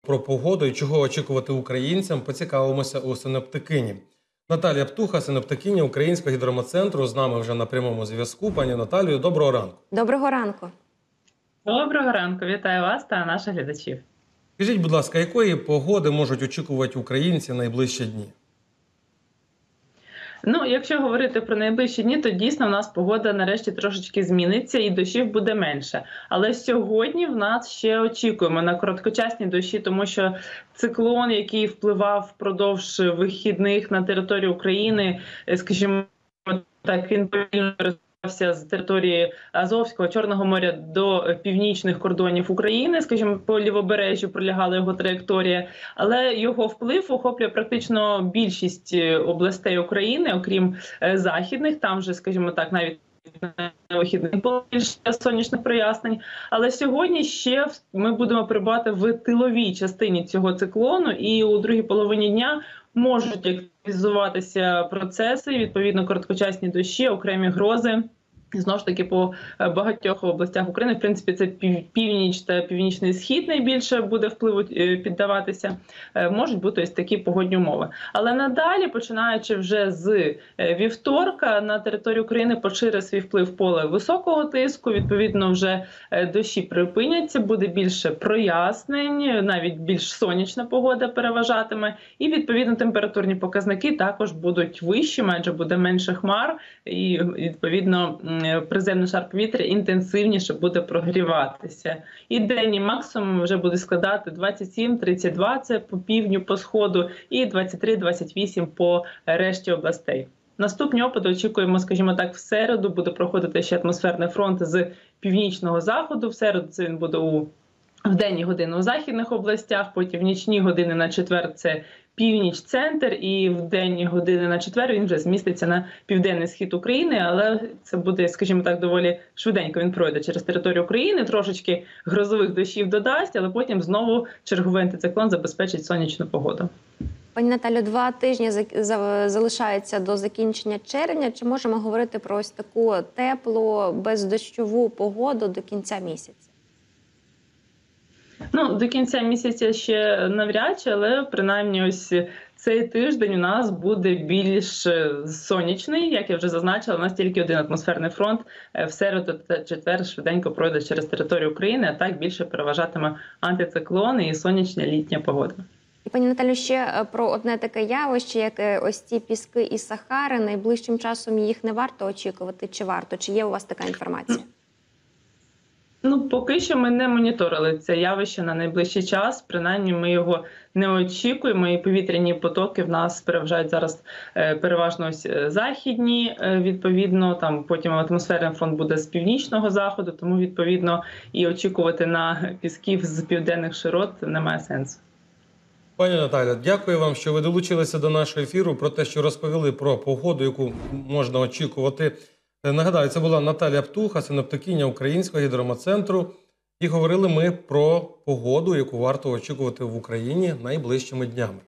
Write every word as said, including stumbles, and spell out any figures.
про погоду і чого очікувати українцям, поцікавимося у синоптикині. Наталія Птуха, синоптикиня Українського гідрометцентру, з нами вже на прямому зв'язку. Пані Наталію, доброго ранку. Доброго ранку. Доброго ранку, вітаю вас та наших глядачів. Скажіть, будь ласка, якої погоди можуть очікувати українці найближчі дні? Ну, якщо говорити про найближчі дні, то дійсно в нас погода нарешті трошечки зміниться і дощів буде менше. Але сьогодні в нас ще очікуємо на короткочасні дощі, тому що циклон, який впливав впродовж вихідних на територію України, скажімо так, він повільно з території Азовського, Чорного моря до північних кордонів України, скажімо, по лівобережжю пролягала його траєкторія, але його вплив охоплює практично більшість областей України, окрім західних, там же, скажімо так, навіть на вихідних було більше сонячних прояснень. Але сьогодні ще ми будемо перебувати в тиловій частині цього циклону, і у другій половині дня можуть активізуватися процеси, відповідно, короткочасні дощі, окремі грози. Знову ж таки, по багатьох областях України, в принципі, це північ та північний схід найбільше буде впливу піддаватися, можуть бути ось такі погодні умови. Але надалі, починаючи вже з вівторка, на території України пошире свій вплив поле високого тиску, відповідно, вже дощі припиняться, буде більше прояснень, навіть більш сонячна погода переважатиме, і, відповідно, температурні показники також будуть вищі, адже буде менше хмар, і, відповідно, приземний шар повітря інтенсивніше буде прогріватися. І денний максимум вже буде складати двадцять сім - тридцять два, це по півдню, по сходу, і двадцять три - двадцять вісім по решті областей. Наступні опади очікуємо, скажімо так, в середу буде проходити ще атмосферний фронт з північного заходу. В середу це він буде у в денні години у західних областях, потім в нічні години на четвер це північ-центр, і в денні години на четвер він вже зміститься на південний схід України, але це буде, скажімо так, доволі швиденько він пройде через територію України, трошечки грозових дощів додасть, але потім знову черговий антициклон забезпечить сонячну погоду. Пані Наталю, два тижні залишаються до закінчення червня. Чи можемо говорити про ось таку теплу, бездощову погоду до кінця місяця? Ну, до кінця місяця ще навряд чи, але принаймні ось цей тиждень у нас буде більш сонячний, як я вже зазначила, у нас тільки один атмосферний фронт в середу та четвер швиденько пройде через територію України, а так більше переважатиме антициклон і сонячна літня погода. І, пані Наталю, ще про одне таке явище, як ось ці піски із Сахари. Найближчим часом їх не варто очікувати, чи варто? Чи є у вас така інформація? Ну, поки що ми не моніторили це явище на найближчий час, принаймні ми його не очікуємо, і повітряні потоки в нас переважають зараз переважно ось західні, відповідно, там потім атмосферний фронт буде з північного заходу, тому, відповідно, і очікувати на пісків з південних широт немає сенсу. Пані Наталя, дякую вам, що ви долучилися до нашого ефіру, про те, що розповіли про погоду, яку можна очікувати. Нагадаю, це була Наталія Птуха, синоптикиня Українського гідрометцентру. І говорили ми про погоду, яку варто очікувати в Україні найближчими днями.